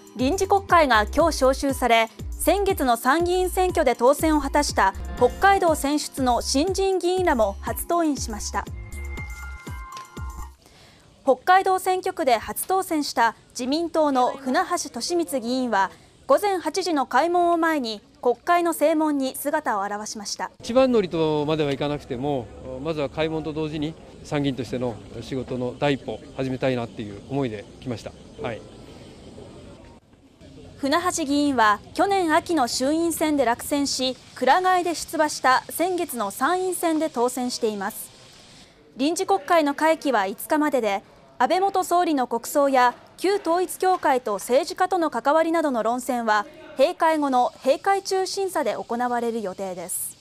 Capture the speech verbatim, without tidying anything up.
臨時国会が今日召集され、先月の参議院選挙で当選を果たした北海道選出の新人議員らも初登院しました。北海道選挙区で初当選した自民党の船橋利光議員は午前はちじの開門を前に国会の正門に姿を現しました。 一番乗りとまではいかなくても、まずは開門と同時に参議院としての仕事の第一歩始めたいなっていう思いで来ました。はい、 船橋議員は去年秋の衆院選で落選し、くら替えで出馬した先月の参院選で当選しています。臨時国会の会期はいつかまでで、安倍元総理の国葬や旧統一教会と政治家との関わりなどの論戦は閉会後の閉会中審査で行われる予定です。